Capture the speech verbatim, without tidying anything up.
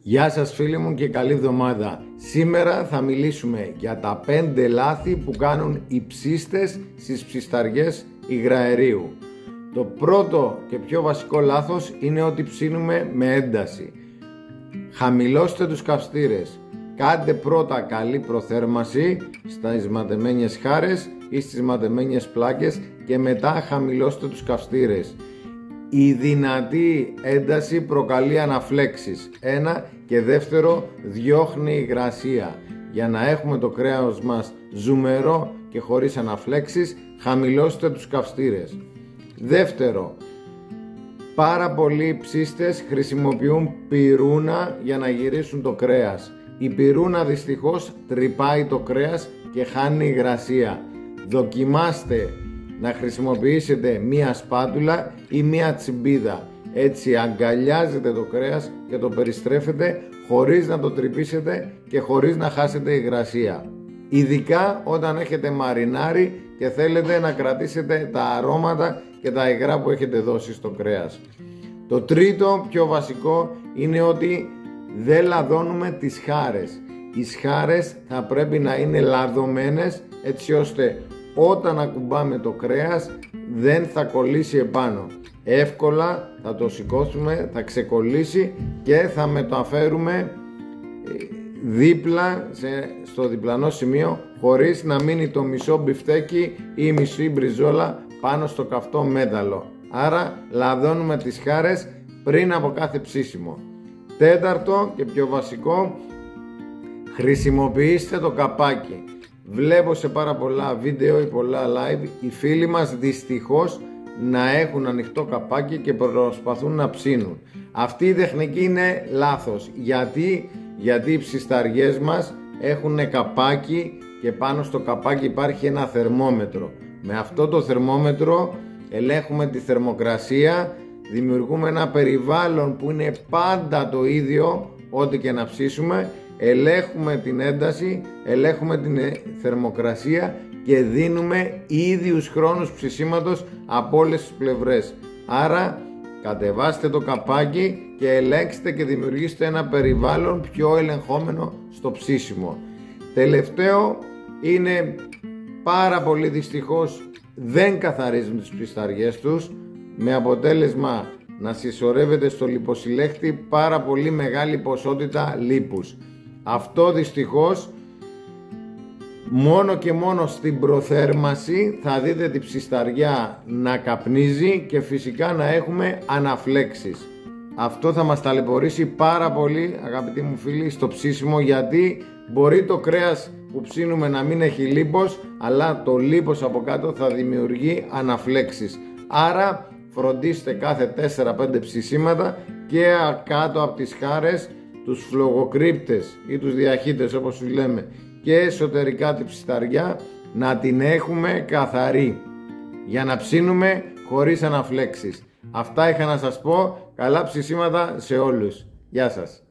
Γεια σας φίλοι μου και καλή εβδομάδα. Σήμερα θα μιλήσουμε για τα πέντε λάθη που κάνουν οι ψίστες στις ψισταριές υγραερίου. Το πρώτο και πιο βασικό λάθος είναι ότι ψήνουμε με ένταση. Χαμηλώστε τους καυστήρες. Κάντε πρώτα καλή προθέρμαση στις ματεμένιες χάρες ή στις ματεμένιες πλάκες και μετά χαμηλώστε τους καυστήρες. Η δυνατή ένταση προκαλεί αναφλέξεις. Ένα και δεύτερο, διώχνει υγρασία. Για να έχουμε το κρέας μας ζουμερό και χωρίς αναφλέξεις, χαμηλώστε τους καυστήρες. Δεύτερο, πάρα πολλοί ψίστες χρησιμοποιούν πυρούνα για να γυρίσουν το κρέας. Η πυρούνα δυστυχώς τρυπάει το κρέας και χάνει υγρασία. Δοκιμάστε να χρησιμοποιήσετε μία σπάτουλα ή μία τσιμπίδα. Έτσι αγκαλιάζετε το κρέας και το περιστρέφετε χωρίς να το τρυπήσετε και χωρίς να χάσετε υγρασία. Ειδικά όταν έχετε μαρινάρει και θέλετε να κρατήσετε τα αρώματα και τα υγρά που έχετε δώσει στο κρέας. Το τρίτο πιο βασικό είναι ότι δεν λαδώνουμε τις χάρες. Οι σχάρες θα πρέπει να είναι λαδωμένες έτσι ώστε όταν ακουμπάμε το κρέας δεν θα κολλήσει επάνω. Εύκολα θα το σηκώσουμε, θα ξεκολλήσει και θα μεταφέρουμε δίπλα σε, στο διπλανό σημείο χωρίς να μείνει το μισό μπιφτέκι ή η μισή μπριζόλα πάνω στο καυτό μέταλλο. Άρα λαδώνουμε τις χάρες πριν από κάθε ψήσιμο. Τέταρτο και πιο βασικό, χρησιμοποιήστε το καπάκι. Βλέπω σε πάρα πολλά βίντεο ή πολλά live οι φίλοι μας δυστυχώς να έχουν ανοιχτό καπάκι και προσπαθούν να ψήνουν. Αυτή η τεχνική είναι λάθος. Γιατί, γιατί οι ψισταριές μας έχουν καπάκι και πάνω στο καπάκι υπάρχει ένα θερμόμετρο. Με αυτό το θερμόμετρο ελέγχουμε τη θερμοκρασία, δημιουργούμε ένα περιβάλλον που είναι πάντα το ίδιο ό,τι και να ψήσουμε. Ελέγχουμε την ένταση, ελέγχουμε την θερμοκρασία και δίνουμε ίδιους χρόνους ψησίματος από όλες τις πλευρές. Άρα κατεβάστε το καπάκι και ελέγξτε και δημιουργήστε ένα περιβάλλον πιο ελεγχόμενο στο ψήσιμο. Τελευταίο είναι πάρα πολύ δυστυχώς δεν καθαρίζουν τις ψισταριές τους, με αποτέλεσμα να συσσωρεύεται στο λιποσυλλέχτη πάρα πολύ μεγάλη ποσότητα λίπους. Αυτό δυστυχώς μόνο και μόνο στην προθέρμαση θα δείτε τη ψισταριά να καπνίζει και φυσικά να έχουμε αναφλέξεις. Αυτό θα μας ταλαιπωρήσει πάρα πολύ, αγαπητοί μου φίλοι, στο ψήσιμο, γιατί μπορεί το κρέας που ψήνουμε να μην έχει λίπος, αλλά το λίπος από κάτω θα δημιουργεί αναφλέξεις. Άρα φροντίστε κάθε τέσσερα πέντε ψησίματα και κάτω από τις χάρες τους φλογοκρύπτες ή τους διαχύτες όπως τους λέμε και εσωτερικά την ψισταριά να την έχουμε καθαρή για να ψήνουμε χωρίς αναφλέξεις. Αυτά είχα να σας πω. Καλά ψησίματα σε όλους. Γεια σας.